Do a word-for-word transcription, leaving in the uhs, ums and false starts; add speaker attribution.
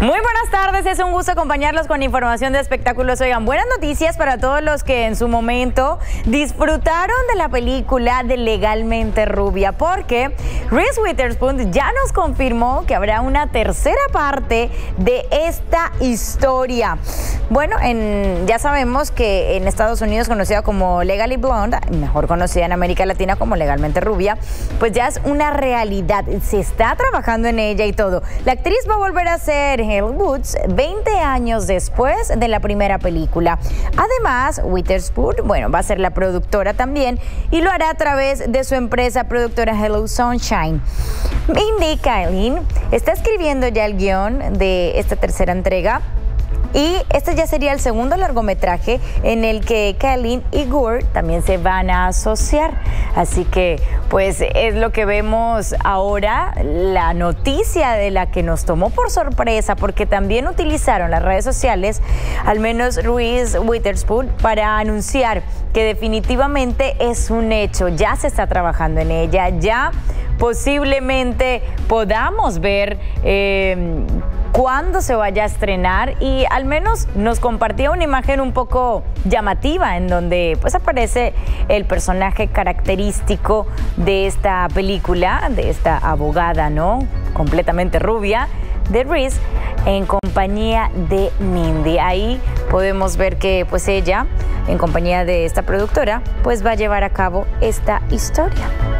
Speaker 1: Muy buenas tardes, es un gusto acompañarlos con información de espectáculos. Oigan, buenas noticias para todos los que en su momento disfrutaron de la película de Legalmente Rubia, porque Reese Witherspoon ya nos confirmó que habrá una tercera parte de esta historia. Bueno, en, ya sabemos que en Estados Unidos, conocida como Legally Blonde, mejor conocida en América Latina como Legalmente Rubia, pues ya es una realidad, se está trabajando en ella y todo. La actriz va a volver a ser Hale Woods veinte años después de la primera película. Además, Witherspoon, bueno, va a ser la productora también y lo hará a través de su empresa productora Hello Sunshine. Mindy Kaling está escribiendo ya el guión de esta tercera entrega. Y este ya sería el segundo largometraje en el que Kaling y Gore también se van a asociar. Así que, pues, es lo que vemos ahora, la noticia de la que nos tomó por sorpresa, porque también utilizaron las redes sociales, al menos Reese Witherspoon, para anunciar que definitivamente es un hecho, ya se está trabajando en ella, ya posiblemente podamos ver eh, cuándo se vaya a estrenar, y al menos nos compartía una imagen un poco llamativa en donde pues aparece el personaje característico de esta película, de esta abogada, ¿no? Completamente rubia, de Reese, en compañía de Mindy. Ahí podemos ver que pues ella, en compañía de esta productora, pues va a llevar a cabo esta historia.